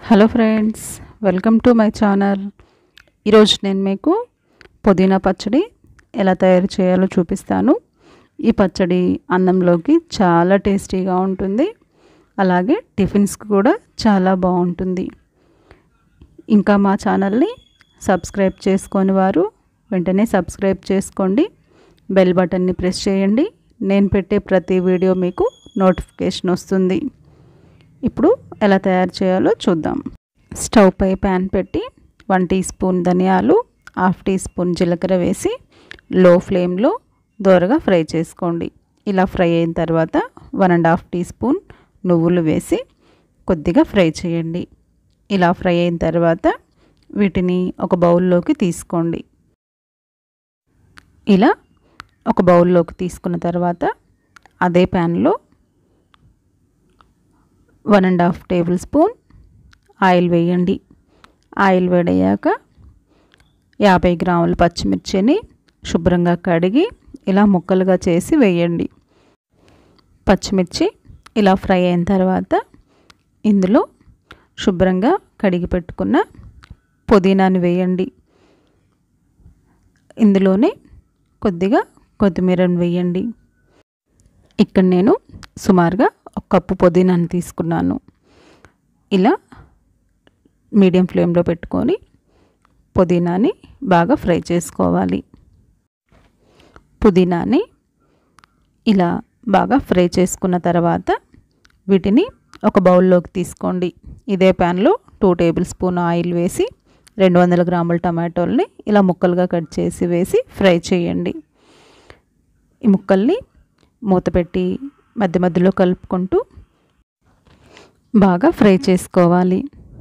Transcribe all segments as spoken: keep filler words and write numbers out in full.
Hello friends, welcome to my channel. ఈరోజు నేను మీకు పుదీనా పచ్చడి ఎలా తయారు చేయాలో చూపిస్తాను. ఈ పచ్చడి అన్నంలోకి చాలా టేస్టీగా ఉంటుంది, అలాగే టిఫిన్స్కి కూడా చాలా బాగుంటుంది. ఇంకా మా ఛానల్ని సబ్స్క్రైబ్ చేసుకొని వారు వెంటనే సబ్స్క్రైబ్ చేసుకోండి, బెల్ బటన్ని ప్రెస్ చేయండి. నేను పెట్టే ప్రతి వీడియో మీకు నోటిఫికేషన్ వస్తుంది. ఇప్పుడు ఎలా తయారు చేయాలో చూద్దాం. స్టవ్ పై ప్యాన్ పెట్టి వన్ టీ స్పూన్ ధనియాలు, హాఫ్ టీ స్పూన్ జీలకర్ర వేసి లో ఫ్లేమ్లో దోరగా ఫ్రై చేసుకోండి. ఇలా ఫ్రై అయిన తర్వాత one and half teaspoon నువ్వులు వేసి కొద్దిగా ఫ్రై చేయండి. ఇలా ఫ్రై అయిన తర్వాత వీటిని ఒక బౌల్లోకి తీసుకోండి. ఇలా ఒక బౌల్లోకి తీసుకున్న తర్వాత అదే ప్యాన్లో one and half tablespoon oil వేయండి. ఆయిల్ వేడయ్యాక యాభై గ్రాముల పచ్చిమిర్చిని శుభ్రంగా కడిగి ఇలా ముక్కలుగా చేసి వేయండి. పచ్చిమిర్చి ఇలా ఫ్రై అయిన తర్వాత ఇందులో శుభ్రంగా కడిగి పెట్టుకున్న పుదీనాని వేయండి. ఇందులోనే కొద్దిగా కొత్తిమీరను వేయండి. ఇక్కడ నేను సుమారుగా ఒక కప్పు పుదీనాను తీసుకున్నాను. ఇలా మీడియం ఫ్లేమ్లో పెట్టుకొని పుదీనాని బాగా ఫ్రై చేసుకోవాలి. పుదీనాని ఇలా బాగా ఫ్రై చేసుకున్న తర్వాత వీటిని ఒక బౌల్లోకి తీసుకోండి. ఇదే ప్యాన్లో టూ టేబుల్ స్పూన్ ఆయిల్ వేసి రెండు వందల గ్రాముల టమాటోల్ని ఇలా ముక్కలుగా కట్ చేసి వేసి ఫ్రై చేయండి. ఈ ముక్కల్ని మూత పెట్టి మధ్య మధ్యలో కలుపుకుంటూ బాగా ఫ్రై చేసుకోవాలి.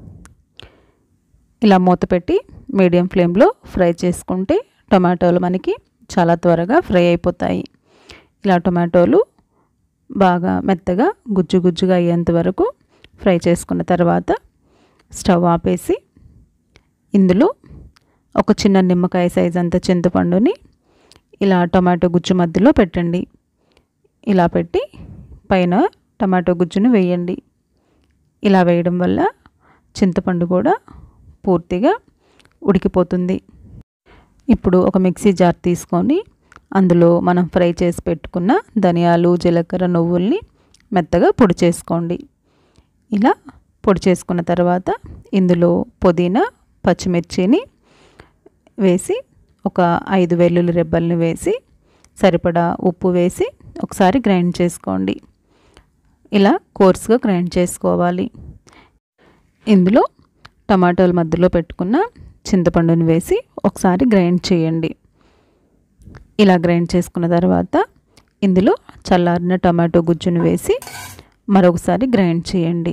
ఇలా మూత పెట్టి మీడియం ఫ్లేమ్లో ఫ్రై చేసుకుంటే టొమాటోలు మనకి చాలా త్వరగా ఫ్రై అయిపోతాయి. ఇలా టొమాటోలు బాగా మెత్తగా గుజ్జు గుజ్జుగా అయ్యేంత వరకు ఫ్రై చేసుకున్న తర్వాత స్టవ్ ఆపేసి ఇందులో ఒక చిన్న నిమ్మకాయ సైజ్ అంత చింతపండుని ఇలా టొమాటో గుజ్జు మధ్యలో పెట్టండి. ఇలా పెట్టి పైన టమాటో గుజ్జును వేయండి. ఇలా వేయడం వల్ల చింతపండు కూడా పూర్తిగా ఉడికిపోతుంది. ఇప్పుడు ఒక మిక్సీ జార్ తీసుకొని అందులో మనం ఫ్రై చేసి పెట్టుకున్న ధనియాలు, జీలకర్ర, నువ్వుల్ని మెత్తగా పొడి చేసుకోండి. ఇలా పొడి చేసుకున్న తర్వాత ఇందులో పుదీనా, పచ్చిమిర్చిని వేసి ఒక ఐదు వెల్లుల్లి రెబ్బల్ని వేసి సరిపడా ఉప్పు వేసి ఒకసారి గ్రైండ్ చేసుకోండి. ఇలా కోర్స్గా గ్రైండ్ చేసుకోవాలి. ఇందులో టమాటోల మధ్యలో పెట్టుకున్న చింతపండుని వేసి ఒకసారి గ్రైండ్ చేయండి. ఇలా గ్రైండ్ చేసుకున్న తర్వాత ఇందులో చల్లారిన టమాటో గుజ్జును వేసి మరొకసారి గ్రైండ్ చేయండి.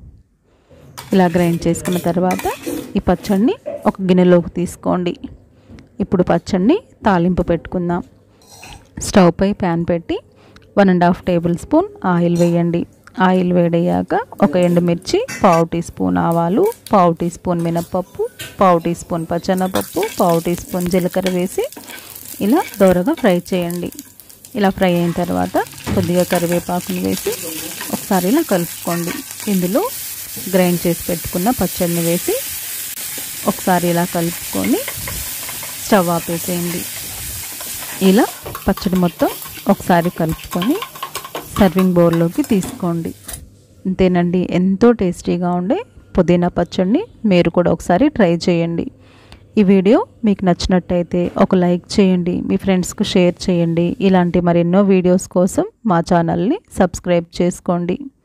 ఇలా గ్రైండ్ చేసుకున్న తర్వాత ఈ పచ్చడిని ఒక గిన్నెలోకి తీసుకోండి. ఇప్పుడు పచ్చడిని తాలింపు పెట్టుకుందాం. స్టవ్ పై ప్యాన్ పెట్టి one and half tablespoon oil వేయండి. ఆయిల్ వేడయ్యాక ఒక ఎండుమిర్చి, పావు టీ స్పూన్ ఆవాలు, పావు టీ స్పూన్ మినప్పప్పు, పావు టీ స్పూన్ పచ్చెనపప్పు, పావు టీ స్పూన్ జీలకర్ర వేసి ఇలా దోరగా ఫ్రై చేయండి. ఇలా ఫ్రై అయిన తర్వాత కొద్దిగా కరివేపాకును వేసి ఒకసారి ఇలా కలుపుకోండి. ఇందులో గ్రైండ్ చేసి పెట్టుకున్న పచ్చడిని వేసి ఒకసారి ఇలా కలుపుకొని స్టవ్ ఆపేసేయండి. ఇలా పచ్చడి మొత్తం ఒకసారి కలుపుకొని సర్వింగ్ బౌల్లోకి తీసుకోండి. అంతేనండి, ఎంతో టేస్టీగా ఉండే పుదీనా పచ్చడిని మీరు కూడా ఒకసారి ట్రై చేయండి. ఈ వీడియో మీకు నచ్చినట్టయితే ఒక లైక్ చేయండి, మీ ఫ్రెండ్స్కి షేర్ చేయండి. ఇలాంటి మరెన్నో వీడియోస్ కోసం మా ఛానల్ని సబ్స్క్రైబ్ చేసుకోండి.